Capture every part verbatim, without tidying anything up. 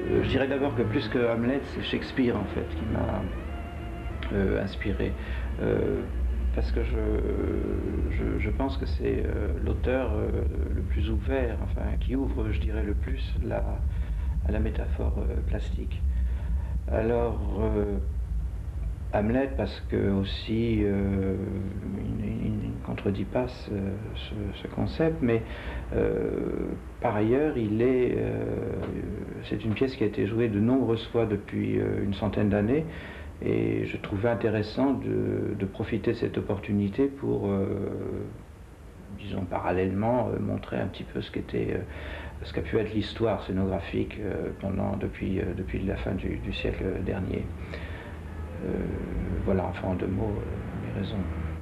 je dirais d'abord que plus que Hamlet, c'est Shakespeare en fait qui m'a euh, inspiré. Euh, parce que je, je, je pense que c'est euh, l'auteur euh, le plus ouvert, enfin qui ouvre, je dirais, le plus la, à la métaphore euh, plastique. Alors, euh, Hamlet, parce que aussi euh, il ne contredit pas ce, ce, ce concept, mais euh, par ailleurs, il est, euh, c'est une pièce qui a été jouée de nombreuses fois depuis euh, une centaine d'années, et je trouvais intéressant de, de profiter de cette opportunité pour, euh, disons parallèlement, euh, montrer un petit peu ce qu'était, euh, ce qu'a pu être l'histoire scénographique euh, pendant, depuis, euh, depuis la fin du, du siècle dernier. Euh, voilà, enfin en deux mots, euh, mes raisons.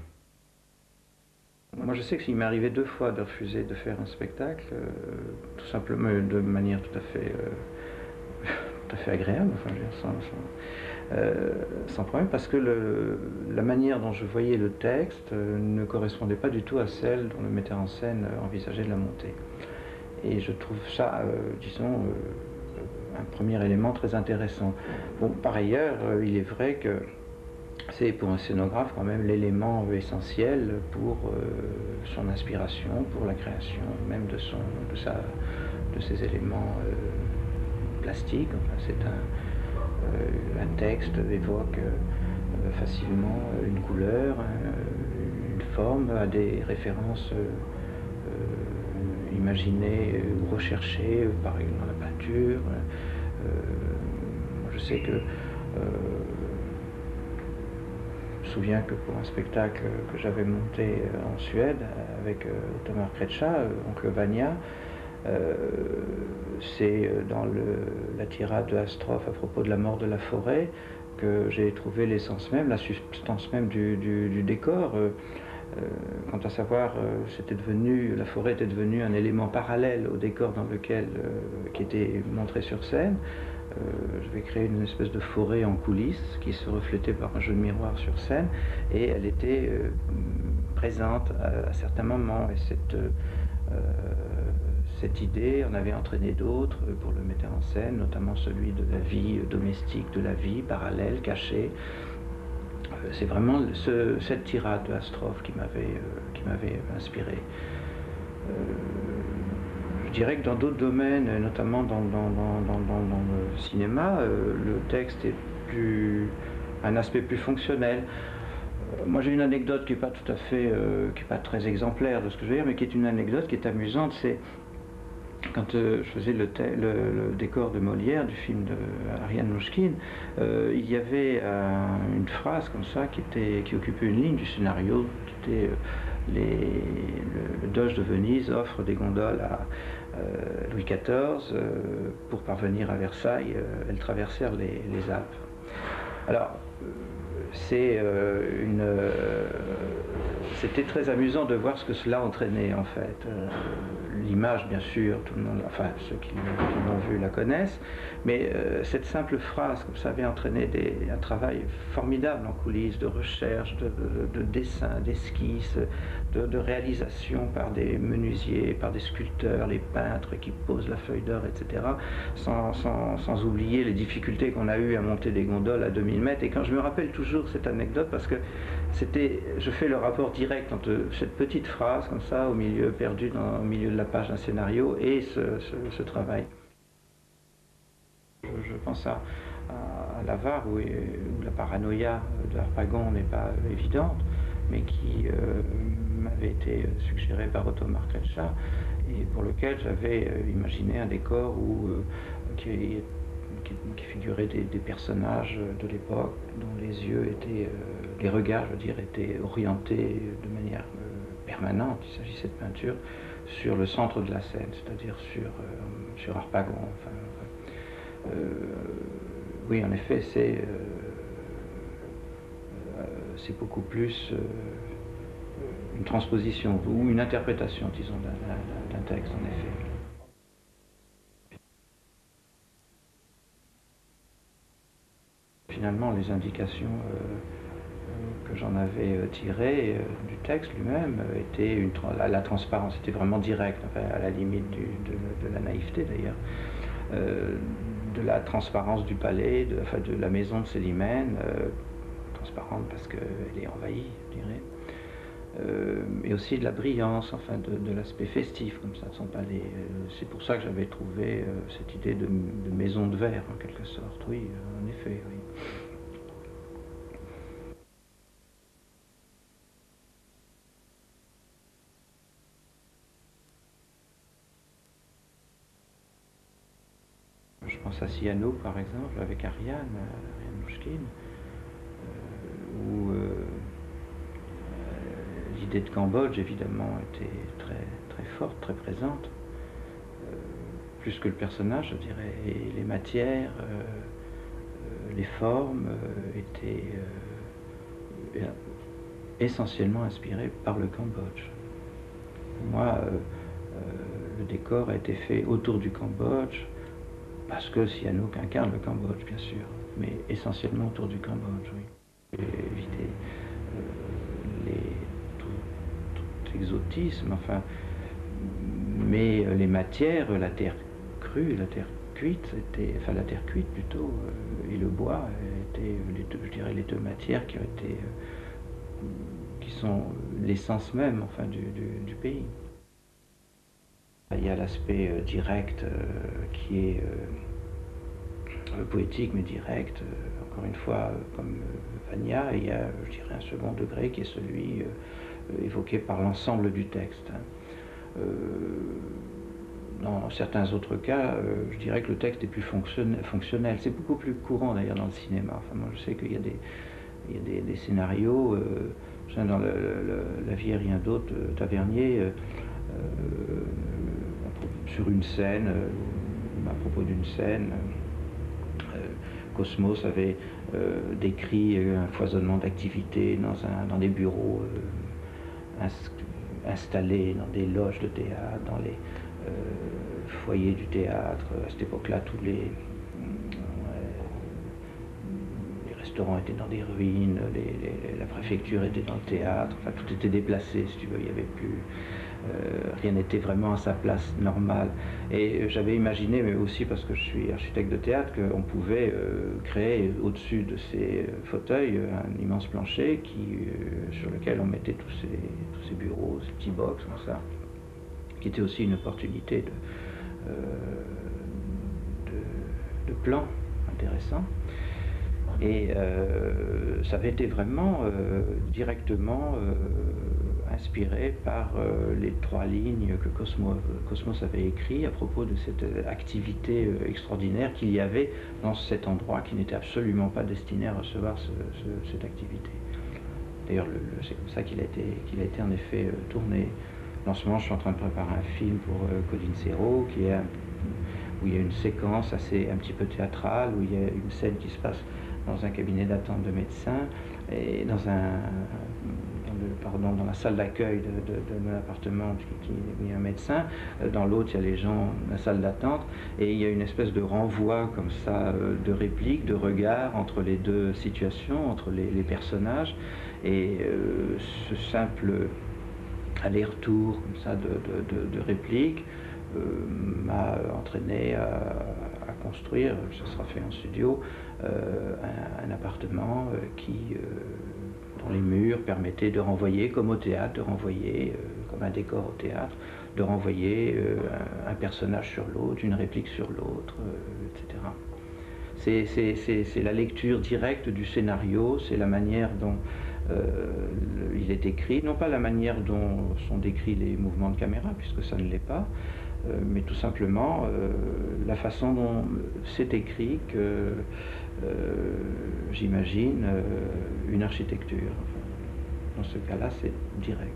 Moi je sais que s'il m'est arrivé deux fois de refuser de faire un spectacle, euh, tout simplement de manière tout à fait, euh, tout à fait agréable, enfin, je veux dire, sans, sans, euh, sans problème, parce que le, la manière dont je voyais le texte euh, ne correspondait pas du tout à celle dont le metteur en scène euh, envisageait de la monter. Et je trouve ça, euh, disons, euh, un premier élément très intéressant. Bon, par ailleurs, euh, il est vrai que c'est pour un scénographe quand même l'élément essentiel pour euh, son inspiration, pour la création même de, son, de, sa, de ses éléments euh, plastiques. Enfin, c'est un, euh, un texte évoque euh, facilement une couleur, un, une forme, a des références euh, euh, imaginées ou recherchées, par exemple dans la peinture. Euh, je sais que euh, je me souviens que pour un spectacle que j'avais monté en Suède avec Ottomar Kretschá, Oncle Vania, euh, c'est dans le, la tirade de Astroff à propos de la mort de la forêt que j'ai trouvé l'essence même, la substance même du, du, du décor. Euh, quant à savoir, euh, c'était devenu, la forêt était devenue un élément parallèle au décor dans lequel, euh, qui était montré sur scène. Euh, je vais créer une espèce de forêt en coulisses qui se reflétait par un jeu de miroir sur scène, et elle était euh, présente à, à certains moments, et cette, euh, cette idée en avait entraîné d'autres pour le metteur en scène, notamment celui de la vie domestique, de la vie parallèle, cachée. Euh, c'est vraiment ce, cette tirade de Astroff qui m'avait euh, qui m'avait inspiré. Euh, Je dirais que dans d'autres domaines, notamment dans, dans, dans, dans, dans le cinéma, euh, le texte est plus, un aspect plus fonctionnel. Euh, moi j'ai une anecdote qui n'est pas tout à fait, euh, qui n'est pas très exemplaire de ce que je veux dire, mais qui est une anecdote qui est amusante. C'est quand euh, je faisais le, le, le décor de Molière, du film de Ariane Mnouchkine, euh, il y avait euh, une phrase comme ça qui, était, qui occupait une ligne du scénario, qui était... Euh, Les, le, le Doge de Venise offre des gondoles à euh, Louis quatorze. Euh, pour parvenir à Versailles, euh, elles traversèrent les, les Alpes. Alors, euh, c'est euh, une... Euh, c'était très amusant de voir ce que cela entraînait, en fait. Euh, L'image, bien sûr, tout le monde, enfin, ceux qui, qui l'ont vu la connaissent, mais euh, cette simple phrase, comme ça, avait entraîné des, un travail formidable en coulisses, de recherche, de, de, de dessin, d'esquisse, de, de réalisation par des menuisiers, par des sculpteurs, les peintres qui posent la feuille d'or, et cetera, sans, sans, sans oublier les difficultés qu'on a eues à monter des gondoles à deux mille mètres. Et quand je me rappelle toujours cette anecdote, parce que c'était, je fais le rapport direct entre cette petite phrase, comme ça, au milieu, perdue dans, au milieu de la page d'un scénario, et ce, ce, ce travail. Je, je pense à, à, à l'avare, où, où la paranoïa de Harpagon n'est pas évidente, mais qui euh, m'avait été suggérée par Ottomar Kretschá, et pour lequel j'avais imaginé un décor où, euh, qui, qui, qui figurait des, des personnages de l'époque, dont les yeux étaient, euh, les regards, je veux dire, étaient orientés de manière euh, permanente. Il s'agissait de peinture sur le centre de la scène, c'est-à-dire sur, euh, sur Harpagon. Enfin, euh, oui, en effet, c'est euh, euh, c'est beaucoup plus euh, une transposition ou une interprétation, disons, d'un texte, en effet. Finalement, les indications euh, que j'en avais tirées euh, du texte lui-même euh, étaient une, la, la transparence, était vraiment directe, enfin, à la limite du, de, de la naïveté d'ailleurs. Euh, de la transparence du palais, de, enfin, de la maison de Célimène, euh, transparente parce qu'elle est envahie, je dirais. Euh, et aussi de la brillance, enfin de, de l'aspect festif comme ça de son palais. Euh, c'est pour ça que j'avais trouvé euh, cette idée de, de maison de verre en quelque sorte, oui, euh, en effet, oui. Je pense à Sihanouk par exemple, avec Ariane, Ariane Mnouchkine, euh, où euh, euh, l'idée de Cambodge évidemment était très, très forte, très présente. Euh, plus que le personnage, je dirais, et les matières, euh, euh, les formes euh, étaient euh, essentiellement inspirées par le Cambodge. Pour moi, euh, euh, le décor a été fait autour du Cambodge, parce que Sihanouk incarne le Cambodge, bien sûr, mais essentiellement autour du Cambodge, oui. J'ai évité euh, les, tout, tout exotisme, enfin, mais les matières, la terre crue, la terre cuite, était, enfin la terre cuite plutôt, euh, et le bois étaient, les deux, je dirais, les deux matières qui ont été, euh, qui sont l'essence même, enfin, du, du, du pays. Il y a l'aspect euh, direct euh, qui est euh, poétique mais direct, euh, encore une fois, euh, comme euh, Vania, et il y a, je dirais, un second degré qui est celui euh, évoqué par l'ensemble du texte. Euh, Dans certains autres cas, euh, je dirais que le texte est plus fonctionnel. C'est beaucoup plus courant d'ailleurs dans le cinéma. Enfin, moi, je sais qu'il y a des, il y a des, des scénarios. Euh, dans le, le, La vie et rien d'autre, euh, Tavernier, euh, euh, sur une scène, euh, à propos d'une scène, euh, Cosmos avait euh, décrit un foisonnement d'activités dans, dans des bureaux euh, installés dans des loges de théâtre, dans les euh, foyers du théâtre. À cette époque-là, tous les, euh, les restaurants étaient dans des ruines, les, les, la préfecture était dans le théâtre, enfin tout était déplacé, si tu veux, il n'y avait plus... Euh, rien n'était vraiment à sa place normale. Et j'avais imaginé, mais aussi parce que je suis architecte de théâtre, qu'on pouvait euh, créer au-dessus de ces fauteuils un immense plancher qui, euh, sur lequel on mettait tous ces, tous ces bureaux, ces petits box comme ça, qui était aussi une opportunité de, euh, de, de plan intéressant. Et euh, ça avait été vraiment euh, directement euh, inspiré par euh, les trois lignes que Cosmos, Cosmos avait écrites à propos de cette activité euh, extraordinaire qu'il y avait dans cet endroit qui n'était absolument pas destiné à recevoir ce, ce, cette activité. D'ailleurs, c'est comme ça qu'il a été, qu'il a été en effet euh, tourné. En ce moment, je suis en train de préparer un film pour euh, Colin Serrault, qui est un, où il y a une séquence assez un petit peu théâtrale, où il y a une scène qui se passe dans un cabinet d'attente de médecins et dans un dans, le, pardon, dans la salle d'accueil de, de, de l'appartement qui, qui où il y a un médecin, dans l'autre il y a les gens, la salle d'attente, et il y a une espèce de renvoi comme ça, de répliques, de regards entre les deux situations, entre les, les personnages, et euh, ce simple aller-retour comme ça de, de, de, de répliques euh, m'a entraîné à, à construire, ça sera fait en studio, euh, un, un appartement euh, qui, euh, dont les murs permettaient de renvoyer, comme au théâtre, de renvoyer, euh, comme un décor au théâtre, de renvoyer euh, un, un personnage sur l'autre, une réplique sur l'autre, euh, et cetera. C'est la lecture directe du scénario, c'est la manière dont euh, le, il est écrit, non pas la manière dont sont décrits les mouvements de caméra, puisque ça ne l'est pas, euh, mais tout simplement euh, la façon dont c'est écrit que euh, j'imagine euh, une architecture. Dans ce cas-là, c'est direct.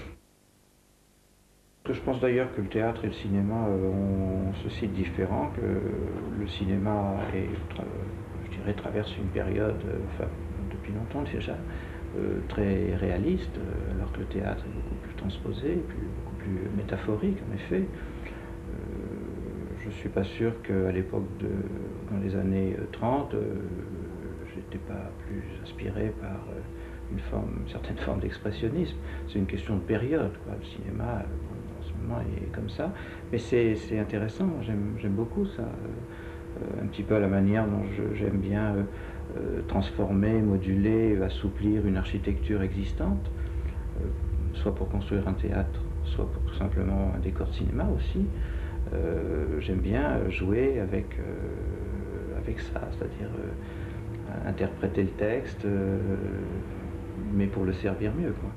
Je pense d'ailleurs que le théâtre et le cinéma euh, ont ceci de différent, que le cinéma est, je dirais, traverse une période, euh, enfin depuis longtemps déjà, euh, très réaliste, euh, alors que le théâtre est beaucoup plus transposé, plus, beaucoup plus métaphorique en effet. Euh, je ne suis pas sûr qu'à l'époque, de, dans les années trente, euh, j'étais pas plus inspiré par euh, une, forme, une certaine forme d'expressionnisme. C'est une question de période, quoi. Le cinéma, euh, est comme ça, mais c'est intéressant, j'aime beaucoup ça. un petit peu à la manière dont j'aime bien euh, euh, transformer, moduler, assouplir une architecture existante, euh, soit pour construire un théâtre, soit pour tout simplement un décor de cinéma aussi. Euh, j'aime bien jouer avec, euh, avec ça, c'est-à-dire euh, interpréter le texte, euh, mais pour le servir mieux, quoi.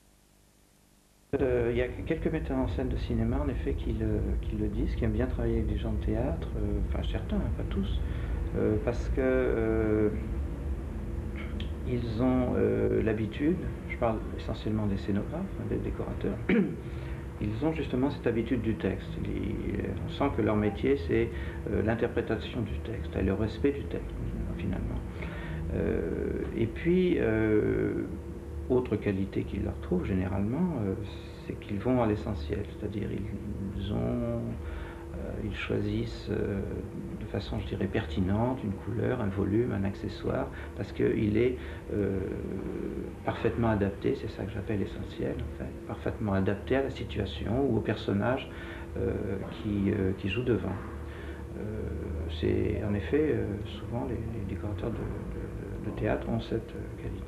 Euh, il y a quelques metteurs en scène de cinéma, en effet, qui le, qui le disent, qui aiment bien travailler avec des gens de théâtre, euh, enfin certains, hein, pas tous, euh, parce que euh, ils ont euh, l'habitude, je parle essentiellement des scénographes, hein, des décorateurs, ils ont justement cette habitude du texte. Ils, on sent que leur métier, c'est euh, l'interprétation du texte, et le respect du texte, finalement. Euh, et puis, euh, autre qualité qu'ils leur trouvent généralement, euh, c'est qu'ils vont à l'essentiel, c'est-à-dire ils, ont, euh, ils choisissent euh, de façon, je dirais, pertinente une couleur, un volume, un accessoire, parce qu'il est euh, parfaitement adapté, c'est ça que j'appelle essentiel, en fait, parfaitement adapté à la situation ou au personnage euh, qui, euh, qui joue devant. Euh, c'est en effet, euh, souvent les, les décorateurs de, de, de théâtre ont cette qualité.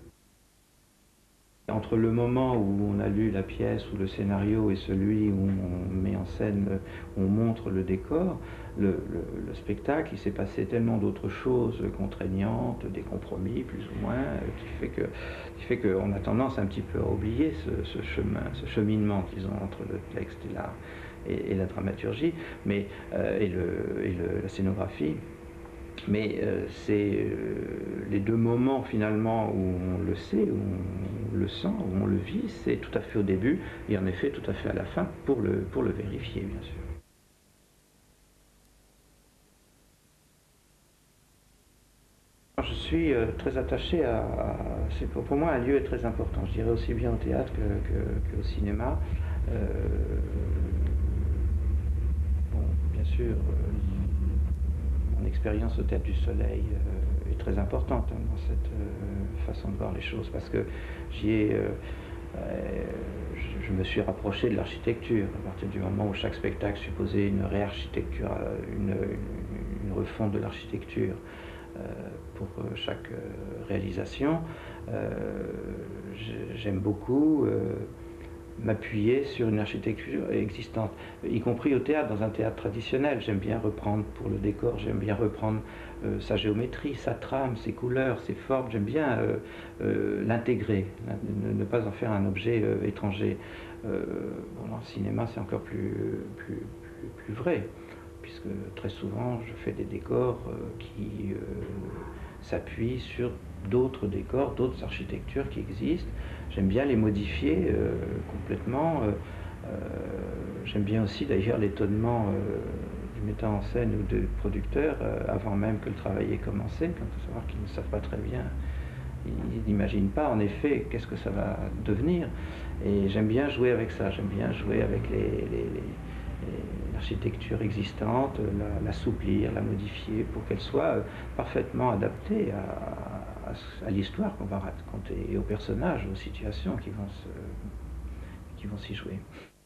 Entre le moment où on a lu la pièce ou le scénario et celui où on met en scène, où on montre le décor, le, le, le spectacle, il s'est passé tellement d'autres choses contraignantes, des compromis plus ou moins, qui fait que, qui fait qu'on a tendance un petit peu à oublier ce, ce chemin, ce cheminement qu'ils ont entre le texte et la, et, et la dramaturgie, mais, euh, et, le, et le, la scénographie. Mais euh, c'est euh, les deux moments finalement où on le sait, où on le sent, où on le vit, c'est tout à fait au début et en effet tout à fait à la fin pour le, pour le vérifier, bien sûr. Je suis euh, très attaché à, à c'est pour, pour moi un lieu est très important, je dirais aussi bien au théâtre que, que, qu'au cinéma. Euh, bon, bien sûr, euh, mon expérience au Théâtre du Soleil euh, est très importante hein, dans cette euh, façon de voir les choses, parce que j'y ai, euh, euh, je, je me suis rapproché de l'architecture à partir du moment où chaque spectacle supposait une réarchitecture, une, une, une refonte de l'architecture. Euh, pour chaque euh, réalisation. Euh, J'aime beaucoup euh, m'appuyer sur une architecture existante, y compris au théâtre, dans un théâtre traditionnel. J'aime bien reprendre pour le décor, j'aime bien reprendre euh, sa géométrie, sa trame, ses couleurs, ses formes, j'aime bien euh, euh, l'intégrer, ne, ne pas en faire un objet euh, étranger. Euh, bon, dans le cinéma, c'est encore plus, plus, plus, plus vrai, puisque très souvent je fais des décors euh, qui euh, s'appuient sur d'autres décors, d'autres architectures qui existent. J'aime bien les modifier euh, complètement. Euh, euh, J'aime bien aussi d'ailleurs l'étonnement euh, du metteur en scène ou du producteur euh, avant même que le travail ait commencé, quand il faut savoir qu'ils ne savent pas très bien. Ils n'imaginent pas en effet qu'est-ce que ça va devenir. Et j'aime bien jouer avec ça, j'aime bien jouer avec les, les, les l'architecture existante, l'assouplir, la, la modifier pour qu'elle soit parfaitement adaptée à, à, à l'histoire qu'on va raconter et aux personnages, aux situations qui vont se, qui vont s'y jouer.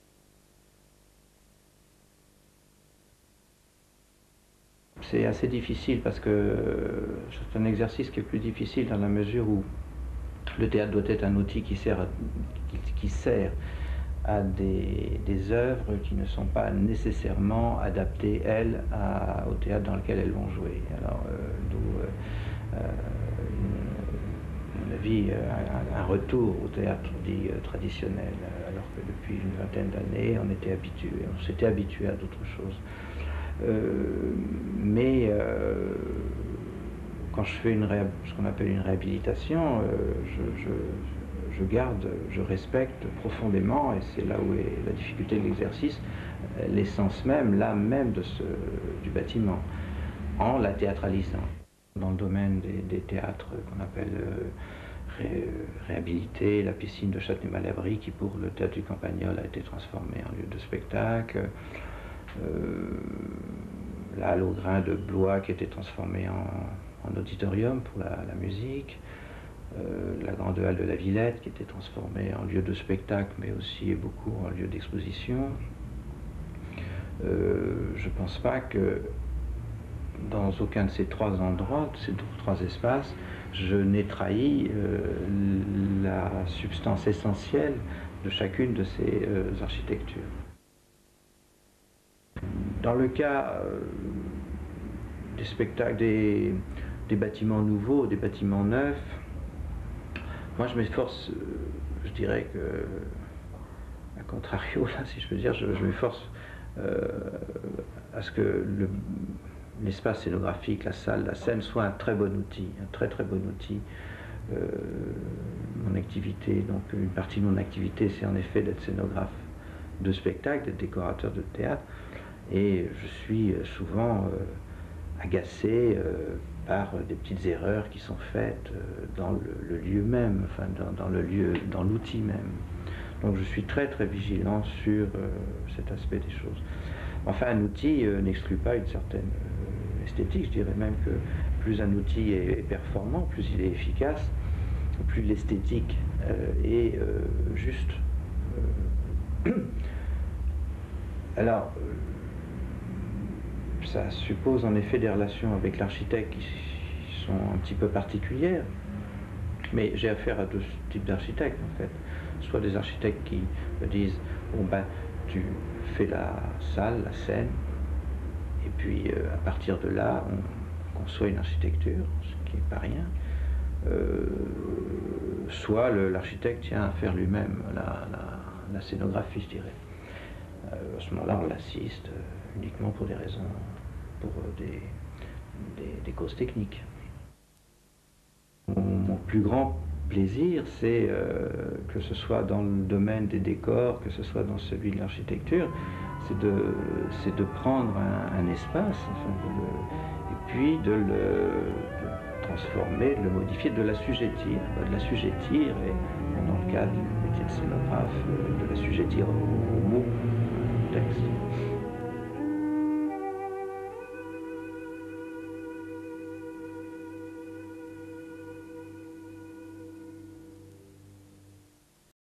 C'est assez difficile parce que c'est un exercice qui est plus difficile dans la mesure où le théâtre doit être un outil qui sert, qui, qui sert à des, des œuvres qui ne sont pas nécessairement adaptées, elles, à, au théâtre dans lequel elles vont jouer. Alors, euh, d'où, euh, à mon avis, un, un retour au théâtre dit euh, traditionnel, alors que depuis une vingtaine d'années, on était habitué, on s'était habitué à d'autres choses. Euh, mais euh, quand je fais une ce qu'on appelle une réhabilitation, euh, je, je je garde, je respecte profondément, et c'est là où est la difficulté de l'exercice, l'essence même, l'âme même de ce, du bâtiment, en la théâtralisant. Dans le domaine des, des théâtres qu'on appelle euh, ré, réhabilités, la piscine de Châtenay-Malabry, qui pour le théâtre du Campagnol a été transformée en lieu de spectacle, euh, la halle au grain de Blois qui a été transformée en, en auditorium pour la, la musique. Euh, la grande halle de la Villette qui était transformée en lieu de spectacle mais aussi beaucoup en lieu d'exposition. Euh, je ne pense pas que dans aucun de ces trois endroits, de ces trois espaces, je n'ai trahi euh, la substance essentielle de chacune de ces euh, architectures. Dans le cas euh, des spectacles, des, des bâtiments nouveaux, des bâtiments neufs, moi je m'efforce, euh, je dirais que, à contrario, là, si je peux dire, je, je m'efforce euh, à ce que le, l'espace scénographique, la salle, la scène soit un très bon outil, un très très bon outil. Euh, mon activité, donc une partie de mon activité, c'est en effet d'être scénographe de spectacle, d'être décorateur de théâtre, et je suis souvent euh, agacé euh, par des petites erreurs qui sont faites euh, dans le, le lieu même, enfin dans, dans le lieu, dans l'outil même. Donc je suis très très vigilant sur euh, cet aspect des choses. Enfin, un outil euh, n'exclut pas une certaine euh, esthétique. Je dirais même que plus un outil est performant, plus il est efficace, plus l'esthétique euh, est euh, juste. Euh, Alors, euh, ça suppose en effet des relations avec l'architecte qui sont un petit peu particulières, mais j'ai affaire à deux types d'architectes en fait. Soit des architectes qui me disent, bon ben, tu fais la salle, la scène, et puis euh, à partir de là, on conçoit une architecture, ce qui n'est pas rien. Euh, soit l'architecte tient à faire lui-même la, la, la scénographie, je dirais. Euh, à ce moment-là, on l'assiste euh, uniquement pour des raisons, pour euh, des, des, des causes techniques. Mon, mon plus grand plaisir, c'est euh, que ce soit dans le domaine des décors, que ce soit dans celui de l'architecture, c'est de, c'est de prendre un, un espace, enfin, de le, et puis de le, de le transformer, de le modifier, de l'assujettir, de l'assujettir, et dans le cas du métier de scénographe, de l'assujettir au, au mot, au texte.